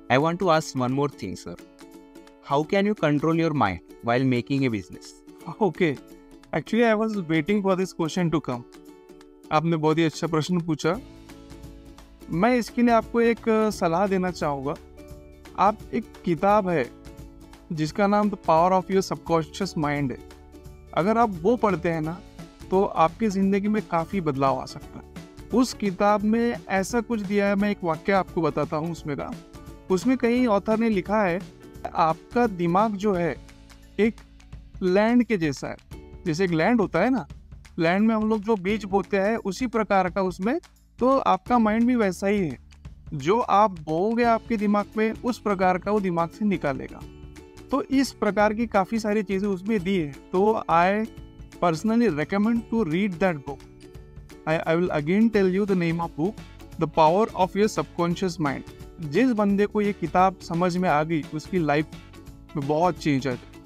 I want to ask one more thing, sir. How can you control your mind while making a business? Okay. Actually, I was waiting for this question to come. आपने बहुत ही अच्छा प्रश्न पूछा। मैं इसके लिए आपको एक सलाह देना चाहूँगा। आप एक किताब है जिसका नाम the power of your subconscious mind है। अगर आप वो पढ़ते हैं ना तो आपकी ज़िंदगी में काफ़ी बदलाव आ सकता है। उस किताब में ऐसा कुछ दिया है, मैं एक वाक्य आपको बताता हूँ उसमें कहीं ऑथर ने लिखा है आपका दिमाग जो है एक लैंड के जैसा है। जैसे एक लैंड होता है ना, लैंड में हम लोग जो बीज बोते हैं उसी प्रकार का उसमें, तो आपका माइंड भी वैसा ही है। जो आप बोओगे आपके दिमाग में उस प्रकार का वो दिमाग से निकालेगा। तो इस प्रकार की काफ़ी सारी चीज़ें उसमें दी है। तो I personally recommend to read that book. I will again tell you the name of book, the power of your subconscious mind. जिस बंदे को ये किताब समझ में आ गई उसकी लाइफ में बहुत चेंज है।